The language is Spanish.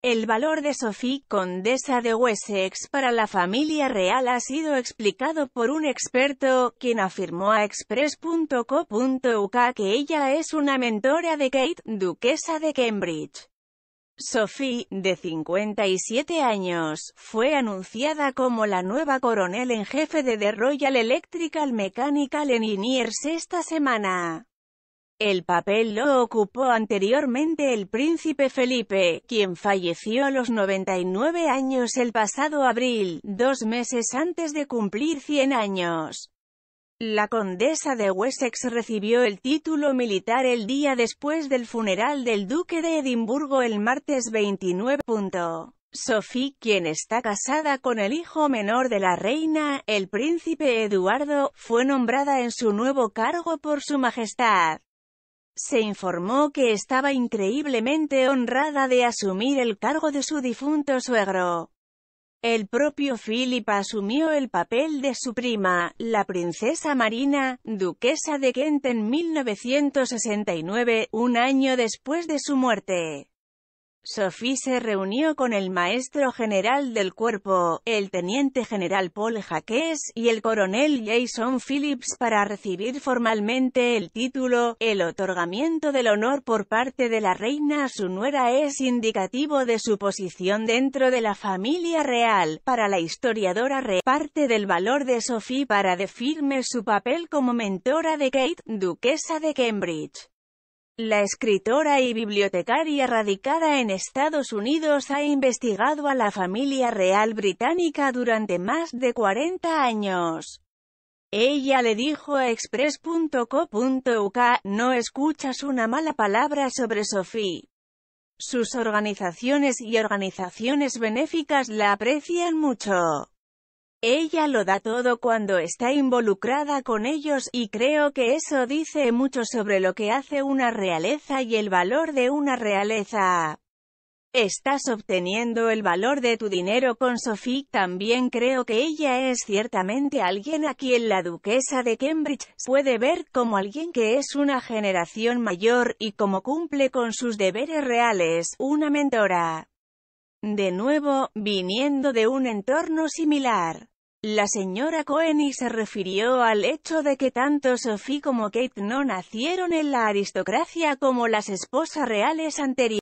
El valor de Sophie, condesa de Wessex, para la familia real ha sido explicado por un experto, quien afirmó a Express.co.uk que ella es una mentora de Kate, duquesa de Cambridge. Sophie, de 57 años, fue anunciada como la nueva coronel en jefe de The Royal Electrical Mechanical Engineers esta semana. El papel lo ocupó anteriormente el príncipe Felipe, quien falleció a los 99 años el pasado abril, 2 meses antes de cumplir 100 años. La condesa de Wessex recibió el título militar el día después del funeral del duque de Edimburgo el martes 29. Sophie, quien está casada con el hijo menor de la reina, el príncipe Eduardo, fue nombrada en su nuevo cargo por su majestad. Se informó que estaba increíblemente honrada de asumir el cargo de su difunto suegro. El propio Philip asumió el papel de su prima, la princesa Marina, duquesa de Kent en 1969, un año después de su muerte. Sophie se reunió con el maestro general del cuerpo, el teniente general Paul Jacques, y el coronel Jason Phillips para recibir formalmente el título. El otorgamiento del honor por parte de la reina a su nuera es indicativo de su posición dentro de la familia real. Para la historiadora real, parte del valor de Sophie para definir su papel como mentora de Kate, duquesa de Cambridge. La escritora y bibliotecaria radicada en Estados Unidos ha investigado a la familia real británica durante más de 40 años. Ella le dijo a Express.co.uk, no escuchas una mala palabra sobre Sophie. Sus organizaciones y organizaciones benéficas la aprecian mucho. Ella lo da todo cuando está involucrada con ellos, y creo que eso dice mucho sobre lo que hace una realeza y el valor de una realeza. Estás obteniendo el valor de tu dinero con Sophie. También creo que ella es ciertamente alguien a quien la duquesa de Cambridge puede ver como alguien que es una generación mayor, y como cumple con sus deberes reales, una mentora. De nuevo, viniendo de un entorno similar. La señora Cohen se refirió al hecho de que tanto Sophie como Kate no nacieron en la aristocracia como las esposas reales anteriores.